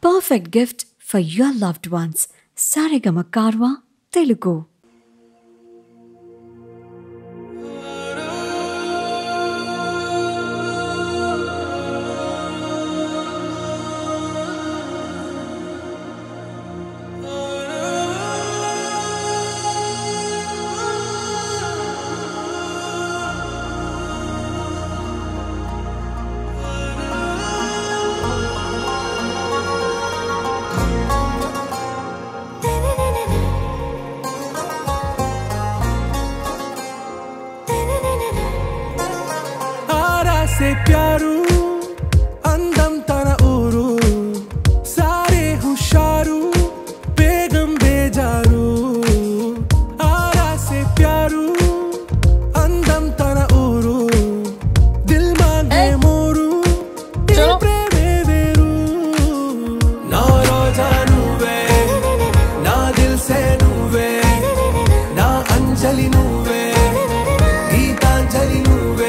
perfect gift for your loved ones. Saregama Karwa Telugu. से प्यारू अंदम तना ऊरू सारे हुशारू बेगम बेजारू आरा से प्यारू अंदम तना ऊरू दिल मांगे मोरू प्रेमे वेरू ना रोजा नुवे ना दिल से नुवे ना अंजलि नुवे गीतांजलि नुवे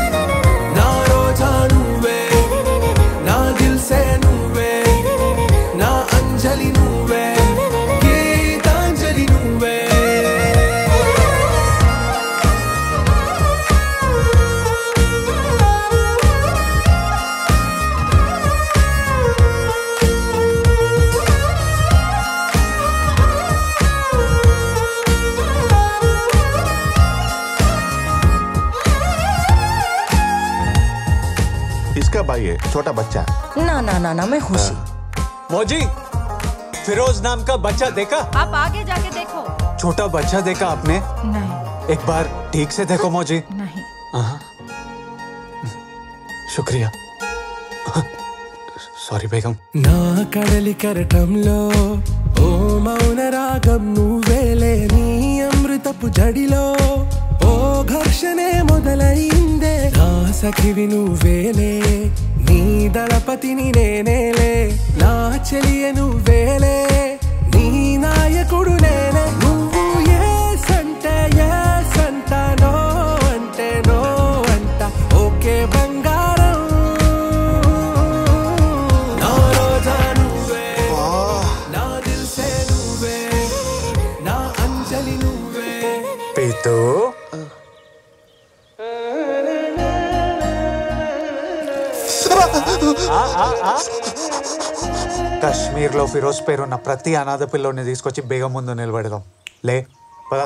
इसका भाई है, छोटा बच्चा। ना ना ना ना मैं खुशी। मौजी, फिरोज नाम का बच्चा देखा? आप आगे जाके देखो। छोटा बच्चा देखा आपने? नहीं। एक बार ठीक से देखो मौजी। नहीं। शुक्रिया। सॉरी बेगम। ना कड़ली करटंलो ओ मौन रागम నువ్వేలే నీ అమృతపు జడిలో ఓ ఘర్షణే మొదలైందే నా సఖివి నువ్వేలే నీ దళపతిని నేనేలే నా చెలియ నువ్వేలే నీ నాయకుడు నేనే నువ్వు ఏ సంటే ఏ సంతానో అంటే నో అంట ఓకే బంగారం నా రోజా నువ్వే నా దిల్ సే నువ్వే నా అంజలి నువ్వే పీతూ కాశ్మీర్ లో ఫిరోజ్ పేరున్న ప్రతి అనాథ పిల్లోని తీసుకొచ్చి బేగం ముందు నిలబెడదాం. లే పద.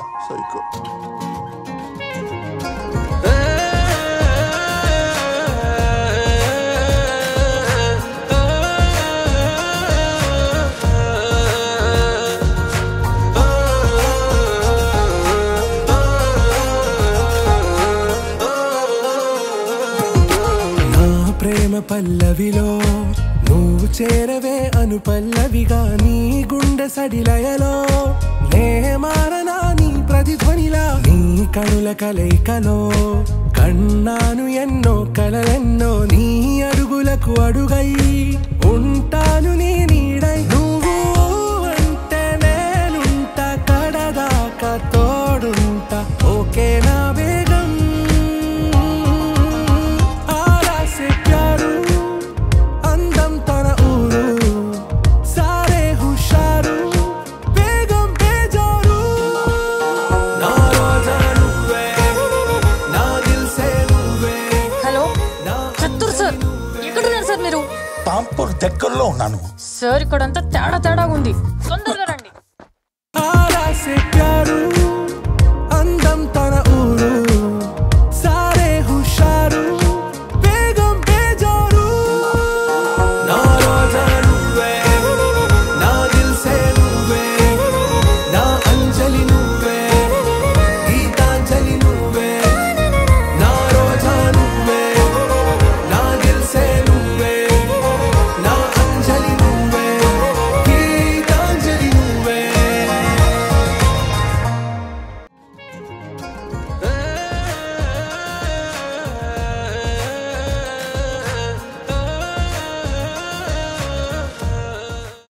ప్రేమ పల్లవిలో నువ్వు చేరవే అను పల్లవిగా నీ గుండె సడిలయలో నే మారనా నీ ప్రతిధ్వనిలా నీ కనుల కలయికలో కన్నాను ఎన్నో కలలెన్నో నీ అడుగులకు అడుగై ఉంటాను నీ నీడై నువ్వు అంటే నేనుంట కడదాకా తోడుంటా ఓకే నా బేగం పాంపూర్ దగ్గరలో ఉన్నాను సార్ ఇక్కడంతా తేడా తేడా ఉంది.